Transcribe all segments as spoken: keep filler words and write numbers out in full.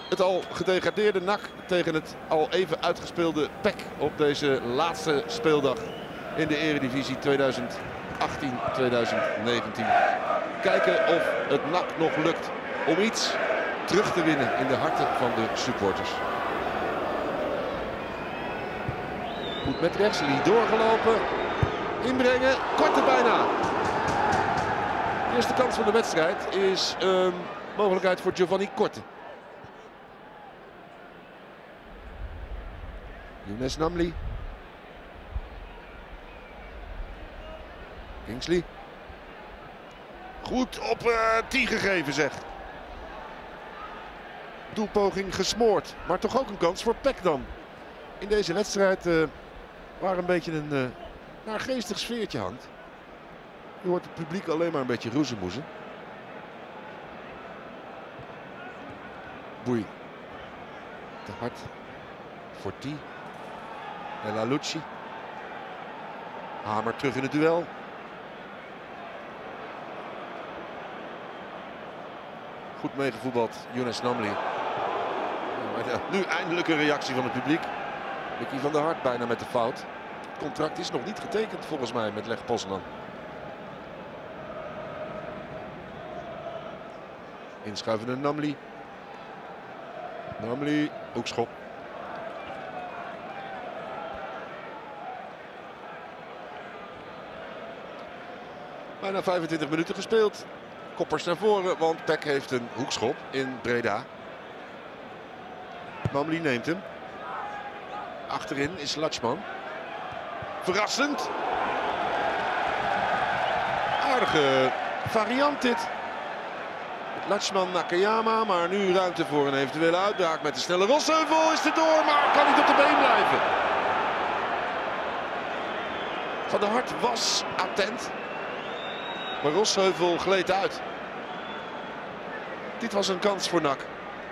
Het al gedegradeerde N A C tegen het al even uitgespeelde P E C op deze laatste speeldag in de Eredivisie tweeduizend achttien tweeduizend negentien. Kijken of het N A C nog lukt om iets terug te winnen in de harten van de supporters. Goed met rechts, Lee doorgelopen. Inbrengen, korte bijna. De eerste kans van de wedstrijd is een mogelijkheid voor Giovanni Korte. Younes Namli. Kingsley. Goed op uh, tien gegeven zeg. Doelpoging gesmoord. Maar toch ook een kans voor P E C dan. In deze wedstrijd uh, waar een beetje een uh, naargeestig sfeertje hangt. Je hoort het publiek alleen maar een beetje roezemoezen. Boei. Te hard. Voor T. El Alouchi. Hamer terug in het duel. Goed meegevoetbald, Younes Namli. Ja, nu eindelijk een reactie van het publiek. Mickey van der Hart bijna met de fout. Het contract is nog niet getekend volgens mij met Lech Poznan. Inschuivende Namli. Namli, hoekschop. Bijna vijfentwintig minuten gespeeld. Koppers naar voren, want P E C heeft een hoekschop in Breda. Namli neemt hem. Achterin is Latschman. Verrassend. Aardige variant dit. Latschman Nakayama, maar nu ruimte voor een eventuele uitbraak met de snelle Rosheuvel. Is er door, maar kan niet op de been blijven. Van der Hart was attent. Maar Rosheuvel gleed uit. Dit was een kans voor N A C.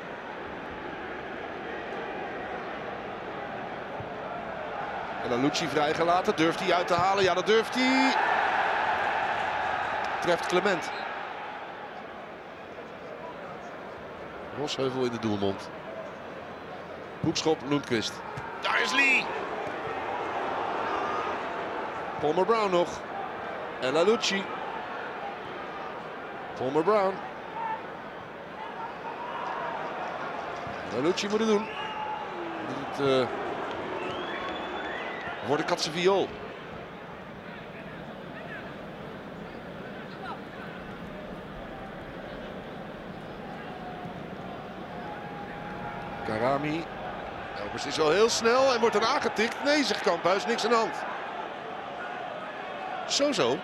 En dan Lucci vrijgelaten. Durft hij uit te halen? Ja, dat durft hij. Treft Clement. Rosheuvel in de doelmond. Hoekschop, Lundqvist. Daar is Lee. Palmer Brown nog. El Alouchi. Palmer Brown. El Alouchi moet het doen. Het uh, wordt een katse viool. Karami. Elbers is al heel snel en wordt er aangetikt. Nee, zegt Kamphuis, niks aan de hand. Zo zo.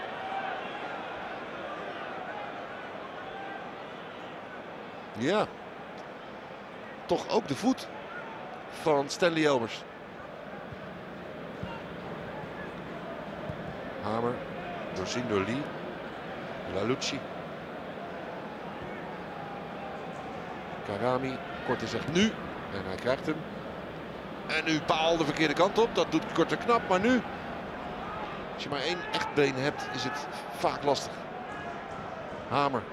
Ja. Toch ook de voet van Stanley Elbers. Hamer. Doorzien door Lee. Lalucci. Karami. Korte zegt nu. En hij krijgt hem. En nu paal de verkeerde kant op. Dat doet Korte knap. Maar nu. Als je maar één echt been hebt, is het vaak lastig. Hamer.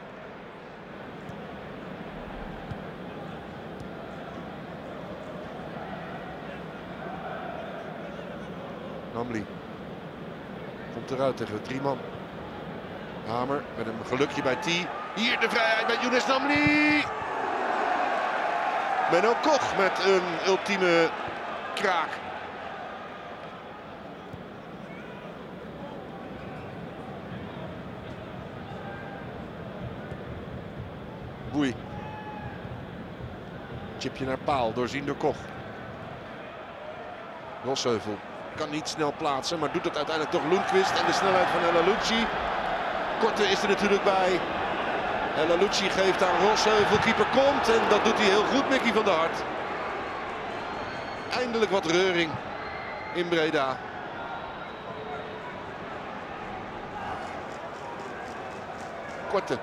Namli. Komt eruit tegen drie man. Hamer met een gelukje bij T. Hier de vrijheid bij Younes Namli. Menno Koch met een ultieme kraak. Boei. Chipje naar paal, doorzien door Koch. Rosheuvel kan niet snel plaatsen, maar doet het uiteindelijk toch Lundqvist en de snelheid van El Alouchi. Korte is er natuurlijk bij. El Alouchi geeft aan Rosheuvel, keeper komt en dat doet hij heel goed, Mickey van der Hart. Eindelijk wat reuring in Breda. Korte.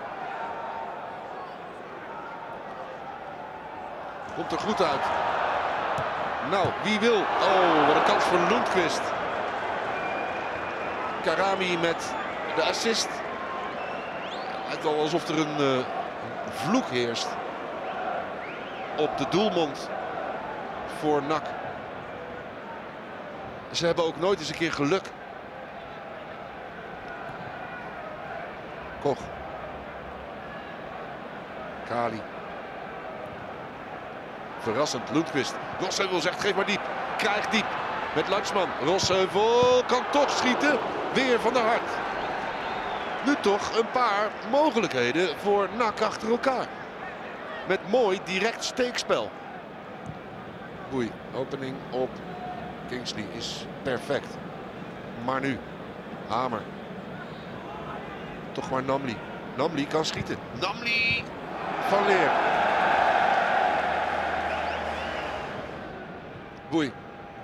Komt er goed uit. Nou, wie wil? Oh, wat een kans voor Lundqvist. Karami met de assist. Het lijkt wel alsof er een uh, vloek heerst op de doelmond voor N A C. Ze hebben ook nooit eens een keer geluk. Koch. Kali. Verrassend, Lundqvist. Rosheuvel zegt geef maar diep. Krijgt diep met Latschman. Rosheuvel kan toch schieten. Weer van der Hart. Nu toch een paar mogelijkheden voor N A C achter elkaar. Met mooi direct steekspel. Oei, opening op Kingsley is perfect. Maar nu, Hamer. Toch maar Namli. Namli kan schieten. Namli van Leer. Boei.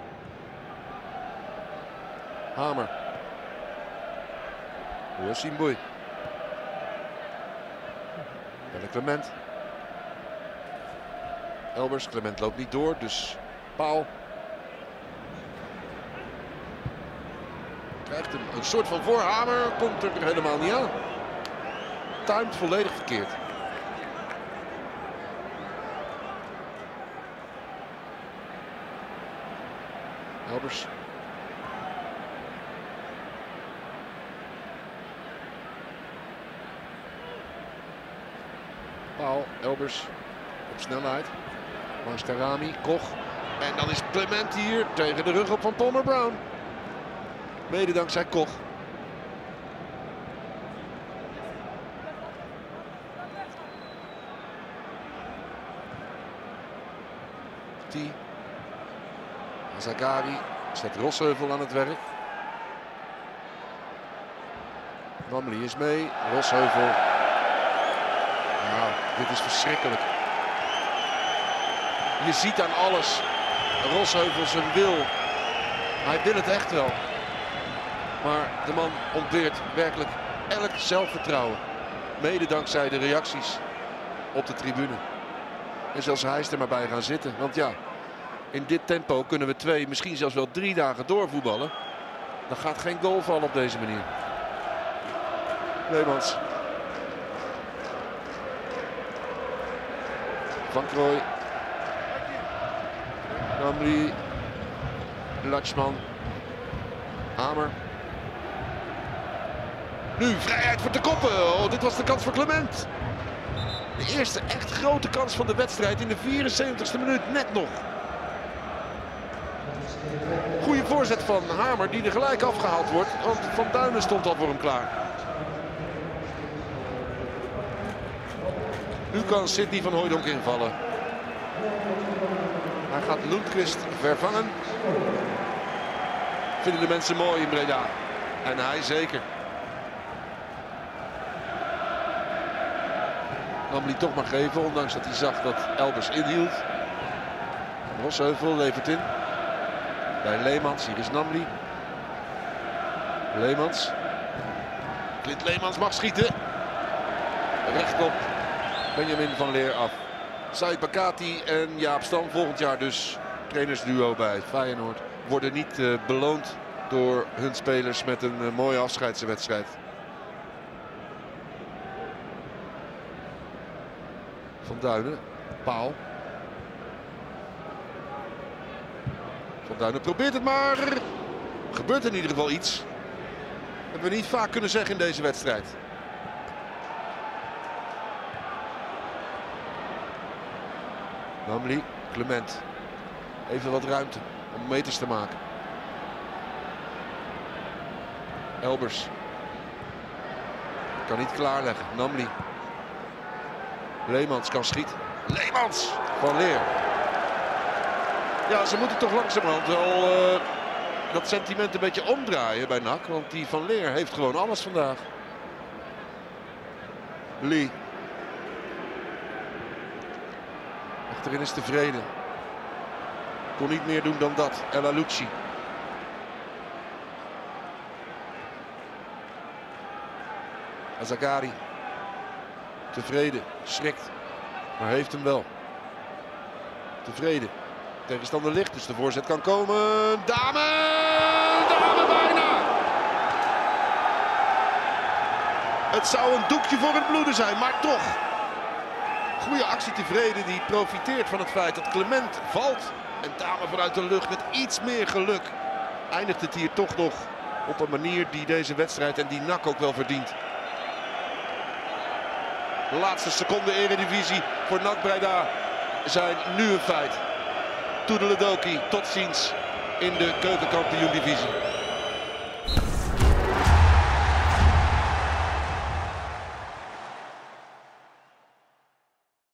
Hamer. Oersien Boei. Pelle Clement. Elbers. Clement loopt niet door, dus Paal. Krijgt hem een soort van voorhamer. Komt er helemaal niet aan. Timed volledig verkeerd. Elbers. Paal, Elbers op snelheid. Langs Karami, Koch. En dan is Clement hier tegen de rug op van Palmer Brown. Mede dankzij Koch. T. Zagari zet Rosheuvel aan het werk. Namli is mee. Rosheuvel. Nou, dit is verschrikkelijk. Je ziet aan alles. Rosheuvel zijn wil. Hij wil het echt wel. Maar de man ontbeert werkelijk elk zelfvertrouwen. Mede dankzij de reacties op de tribune. En zelfs hij is er maar bij gaan zitten. Want ja, in dit tempo kunnen we twee, misschien zelfs wel drie dagen doorvoetballen. Dan gaat geen goal vallen op deze manier. Leemans. Van Krooij. Namli. Latschman. Hamer. Nu vrijheid voor te koppen. Oh, dit was de kans voor Clement. De eerste echt grote kans van de wedstrijd in de vierenzeventigste minuut. Net nog. Goede voorzet van Hamer die er gelijk afgehaald wordt. Want Van Duinen stond al voor hem klaar. Nu kan Sidney van Hooijdonk invallen. Hij gaat Lundqvist vervangen. Vinden de mensen mooi in Breda. En hij zeker. Namli toch maar geven, ondanks dat hij zag dat Elbers inhield. Rosheuvel levert in. Bij Leemans, hier is Namli. Leemans. Clint Leemans mag schieten. Rechtop. Benjamin van Leer af. Saïd Bakati en Jaap Stam volgend jaar dus trainersduo bij Feyenoord. Worden niet uh, beloond door hun spelers met een uh, mooie afscheidswedstrijd. Van Duinen, Paal. Van Duinen probeert het maar. Gebeurt in ieder geval iets. Dat hebben we niet vaak kunnen zeggen in deze wedstrijd. Namli, Clement. Even wat ruimte om meters te maken. Elbers. Kan niet klaarleggen. Namli. Leemans kan schieten. Leemans van Leer. Ja, ze moeten toch langzamerhand wel uh, dat sentiment een beetje omdraaien bij N A C. Want die van Leer heeft gewoon alles vandaag. Lee. Achterin is tevreden. Kon niet meer doen dan dat. El Alouchi. Azagari. Tevreden. Schrikt. Maar heeft hem wel. Tevreden. Tegenstander ligt, dus de voorzet kan komen. Dame! Dame bijna! Het zou een doekje voor het bloeden zijn, maar toch. Goede actie tevreden, die profiteert van het feit dat Clement valt. En Tamer vanuit de lucht met iets meer geluk eindigt het hier toch nog op een manier die deze wedstrijd en die N A C ook wel verdient. De laatste seconden Eredivisie voor N A C Breda zijn nu een feit. Toedeledoki, tot ziens in de Keukenkampioen-divisie.